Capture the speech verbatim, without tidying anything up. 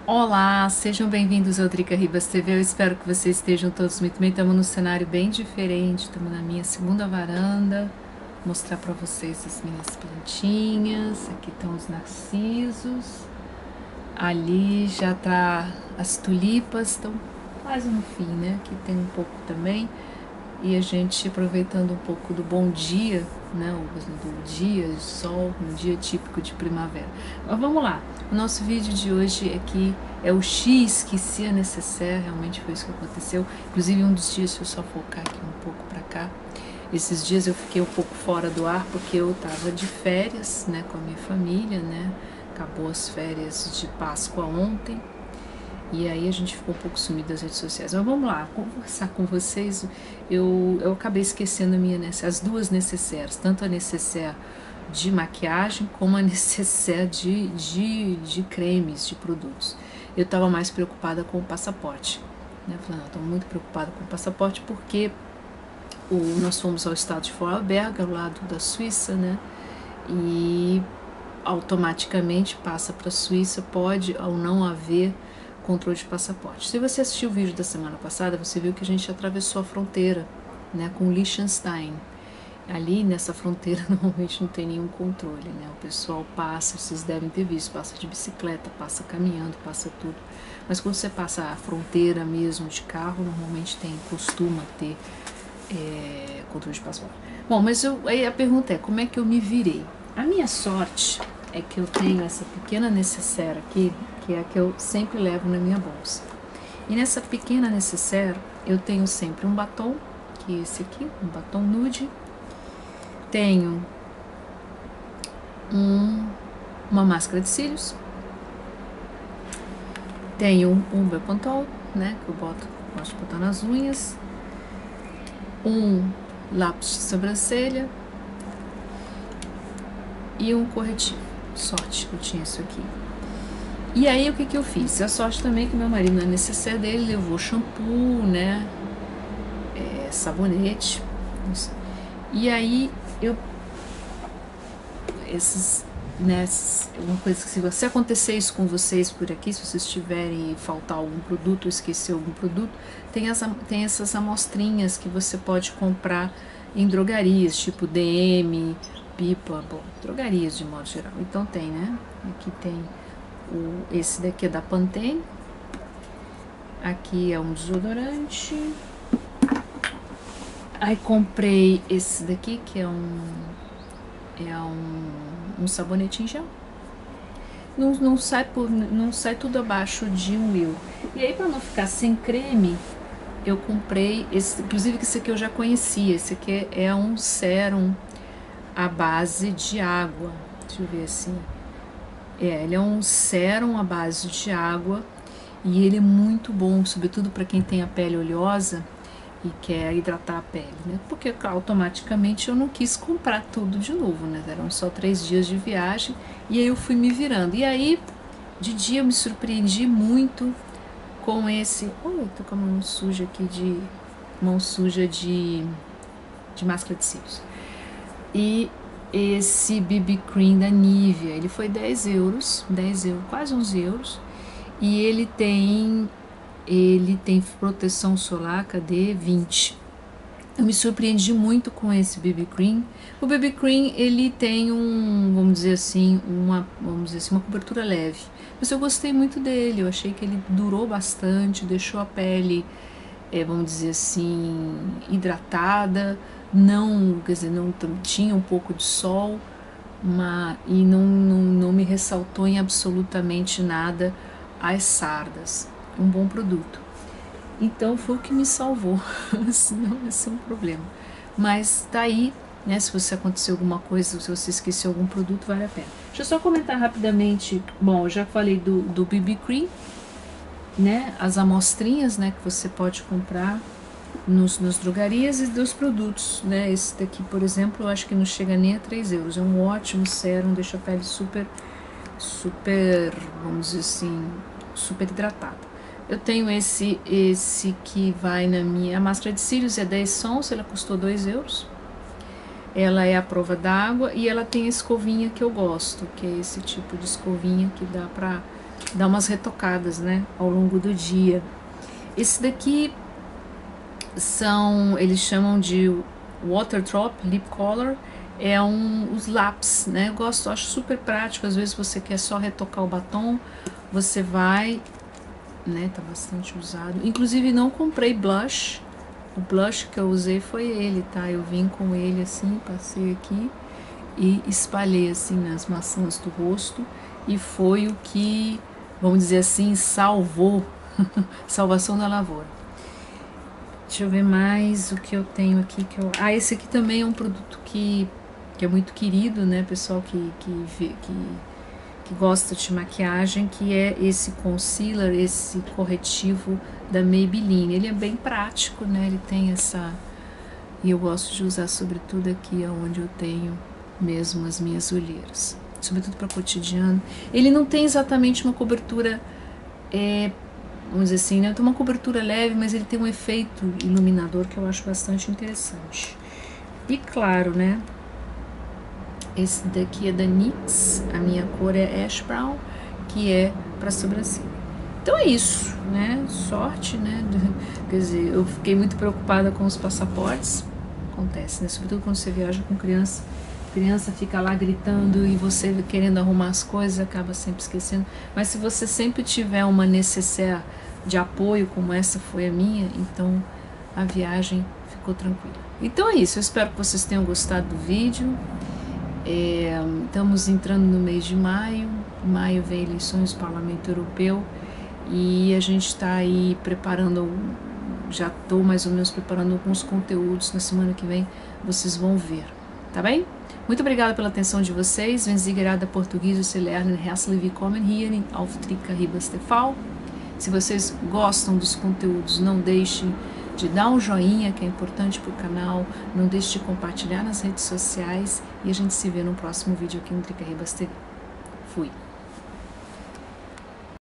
Olá, sejam bem-vindos ao Drica Ribas T V. Eu espero que vocês estejam todos muito bem. Estamos num cenário bem diferente. Estamos na minha segunda varanda. Vou mostrar para vocês as minhas plantinhas. Aqui estão os narcisos. Ali já tá as tulipas, estão quase no fim, né? Aqui tem um pouco também. E a gente aproveitando um pouco do bom dia, né? Do dia, do sol, um dia típico de primavera. Mas vamos lá. O nosso vídeo de hoje aqui é o X que se é necessário, realmente foi isso que aconteceu. Inclusive um dos dias, deixa eu só focar aqui um pouco para cá. Esses dias eu fiquei um pouco fora do ar porque eu tava de férias, né, com a minha família, né? Acabou as férias de Páscoa ontem. E aí a gente ficou um pouco sumido das redes sociais. Mas vamos lá, conversar com vocês. Eu, eu acabei esquecendo a minha, as duas necessaires, tanto a necessaire de maquiagem como a necessaire de, de, de cremes, de produtos. Eu estava mais preocupada com o passaporte, né? Falei, não, estou muito preocupada com o passaporte porque o, nós fomos ao estado de Vorarlberg, ao lado da Suíça, né? E automaticamente passa para a Suíça, pode ou não haver controle de passaporte. Se você assistiu o vídeo da semana passada, você viu que a gente atravessou a fronteira, né, com Liechtenstein. Ali nessa fronteira normalmente não tem nenhum controle, né? O pessoal passa, vocês devem ter visto, passa de bicicleta, passa caminhando, passa tudo. Mas quando você passa a fronteira mesmo de carro, normalmente tem, costuma ter é, controle de passaporte. Bom, mas eu, aí a pergunta é, como é que eu me virei? A minha sorte é que eu tenho essa pequena necessaire aqui, que é a que eu sempre levo na minha bolsa. E nessa pequena necessaire eu tenho sempre um batom, que é esse aqui, um batom nude. Tenho um, uma máscara de cílios. Tenho um Bepantol, né, que eu boto, gosto de botar nas unhas. Um lápis de sobrancelha. E um corretivo. Sorte que eu tinha isso aqui. E aí o que que eu fiz? A sorte também que meu marido, na necessaire dele, levou shampoo, né, é, sabonete. E aí eu esses, né, uma coisa que, se você acontecer isso com vocês por aqui, se vocês tiverem faltar algum produto ou esquecer algum produto, tem, as, tem essas amostrinhas que você pode comprar em drogarias, tipo D M, Pipa, bom, drogarias de modo geral. Então tem, né? Aqui tem o, esse daqui é da Pantene. Aqui é um desodorante. Aí comprei esse daqui que é um é um, um sabonete em gel. Não, não, sai por, não sai tudo abaixo de um euro. E aí, para não ficar sem creme, eu comprei esse, inclusive que esse aqui eu já conhecia. Esse aqui é um sérum à base de água. Deixa eu ver assim. É, ele é um sérum à base de água e ele é muito bom, sobretudo para quem tem a pele oleosa e quer hidratar a pele, né? Porque automaticamente eu não quis comprar tudo de novo, né? Eram só três dias de viagem e aí eu fui me virando. E aí, de dia eu me surpreendi muito com esse... Oi, tô com a mão suja aqui de... Mão suja de, de máscara de cílios. E esse B B Cream da Nivea, ele foi dez euros, dez euros, quase onze euros. E ele tem... Ele tem proteção solar, cadê? vinte. Eu me surpreendi muito com esse B B Cream. O B B Cream, ele tem um, vamos dizer assim, uma, vamos dizer assim, uma cobertura leve. Mas eu gostei muito dele, eu achei que ele durou bastante, deixou a pele, é, vamos dizer assim, hidratada. Não, quer dizer, não tinha um pouco de sol, mas, e não, não, não me ressaltou em absolutamente nada as sardas. Um bom produto. Então foi o que me salvou, senão ia ser um problema. Mas tá aí, né? Se você aconteceu alguma coisa, se você esqueceu algum produto, vale a pena. Deixa eu só comentar rapidamente. Bom, eu já falei do, do B B Cream, né? As amostrinhas, né? Que você pode comprar nos, nas drogarias e dos produtos, né? Esse daqui, por exemplo, eu acho que não chega nem a três euros. É um ótimo sérum, deixa a pele super, super, vamos dizer assim, super hidratada. Eu tenho esse, esse que vai na minha... A máscara de cílios é dez sons, ela custou dois euros. Ela é à prova d'água e ela tem a escovinha que eu gosto, que é esse tipo de escovinha que dá pra dar umas retocadas, né, ao longo do dia. Esse daqui são, eles chamam de Water Drop Lip Color, é um, os lápis, né, eu gosto, acho super prático, às vezes você quer só retocar o batom, você vai, né, tá bastante usado, inclusive não comprei blush, o blush que eu usei foi ele, tá, eu vim com ele assim, passei aqui e espalhei assim nas maçãs do rosto, e foi o que, vamos dizer assim, salvou, salvação da lavoura. Deixa eu ver mais o que eu tenho aqui. Que eu... Ah, esse aqui também é um produto que, que é muito querido, né? Pessoal que, que, que, que gosta de maquiagem, que é esse concealer, esse corretivo da Maybelline. Ele é bem prático, né? Ele tem essa... E eu gosto de usar sobretudo aqui onde eu tenho mesmo as minhas olheiras. Sobretudo para cotidiano. Ele não tem exatamente uma cobertura... É, vamos dizer assim, né? Tem uma cobertura leve, mas ele tem um efeito iluminador que eu acho bastante interessante. E claro, né? Esse daqui é da NYX, a minha cor é Ash Brown, que é para sobrancelha. Então é isso, né? Sorte, né? Quer dizer, eu fiquei muito preocupada com os passaportes. Acontece, né? Sobretudo quando você viaja com criança. Criança fica lá gritando e você querendo arrumar as coisas, acaba sempre esquecendo. Mas se você sempre tiver uma necessaire de apoio, como essa foi a minha, então a viagem ficou tranquila. Então é isso, eu espero que vocês tenham gostado do vídeo. É, estamos entrando no mês de maio, em maio vem eleições do Parlamento Europeu e a gente está aí preparando, já estou mais ou menos preparando alguns conteúdos, na semana que vem vocês vão ver, tá bem? Muito obrigada pela atenção de vocês. Wenn Sie gerade Portugiesisch lernen, herzlich willkommen hier auf Drica Ribas T V. Se vocês gostam dos conteúdos, não deixem de dar um joinha, que é importante para o canal. Não deixe de compartilhar nas redes sociais. E a gente se vê no próximo vídeo aqui no Drica Ribas T V. Fui!